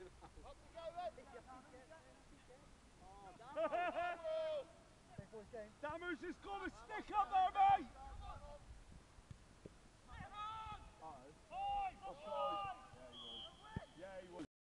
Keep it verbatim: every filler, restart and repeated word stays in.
Damus has got a stick up there, mate!